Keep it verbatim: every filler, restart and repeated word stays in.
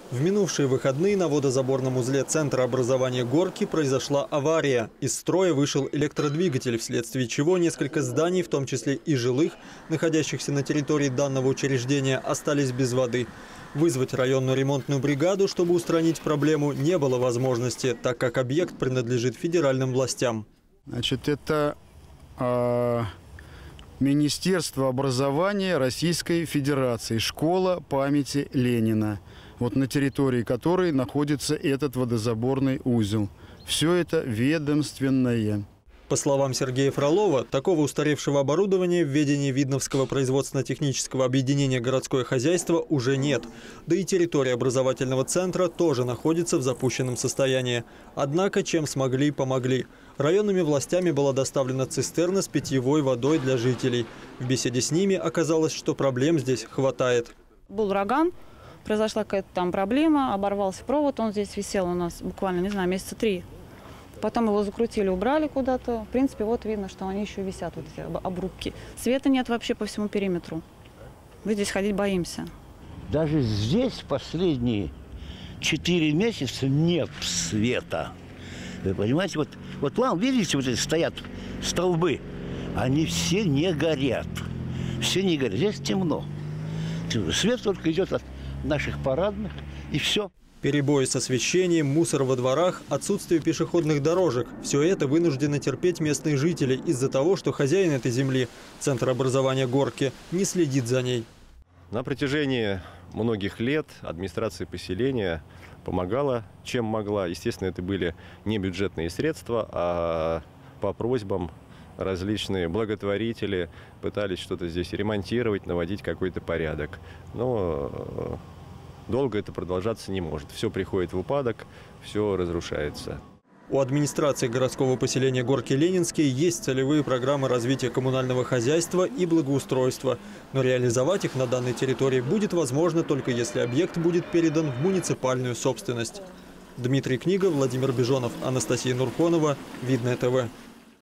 В минувшие выходные на водозаборном узле Центра образования Горки произошла авария. Из строя вышел электродвигатель, вследствие чего несколько зданий, в том числе и жилых, находящихся на территории данного учреждения, остались без воды. Вызвать районную ремонтную бригаду, чтобы устранить проблему, не было возможности, так как объект принадлежит федеральным властям. Значит, это э, Министерство образования Российской Федерации, школа памяти Ленина, вот на территории которой находится этот водозаборный узел. Все это ведомственное. По словам Сергея Фролова, такого устаревшего оборудования в ведении Видновского производственно-технического объединения «Городское хозяйство» уже нет. Да и территория образовательного центра тоже находится в запущенном состоянии. Однако, чем смогли, помогли. Районными властями была доставлена цистерна с питьевой водой для жителей. В беседе с ними оказалось, что проблем здесь хватает. Был ураган, произошла какая-то там проблема, оборвался провод, он здесь висел у нас буквально, не знаю, месяца три. Потом его закрутили, убрали куда-то. В принципе, вот видно, что они еще висят, вот эти обрубки. Света нет вообще по всему периметру. Мы здесь ходить боимся. Даже здесь последние четыре месяца нет света. Вы понимаете, вот, вот вам, видите, вот эти стоят столбы, они все не горят. Все не горят. Здесь темно. Свет только идет от наших парадных, и все. Перебои с освещением, мусор во дворах, отсутствие пешеходных дорожек – все это вынуждены терпеть местные жители из-за того, что хозяин этой земли, Центр образования Горки, не следит за ней. На протяжении многих лет администрация поселения помогала, чем могла. Естественно, это были не бюджетные средства, а по просьбам различные благотворители пытались что-то здесь ремонтировать, наводить какой-то порядок. Но долго это продолжаться не может. Все приходит в упадок, все разрушается. У администрации городского поселения Горки-Ленинские есть целевые программы развития коммунального хозяйства и благоустройства. Но реализовать их на данной территории будет возможно только если объект будет передан в муниципальную собственность. Дмитрий Книга, Владимир Бежонов, Анастасия Нурхонова. Видное ТВ.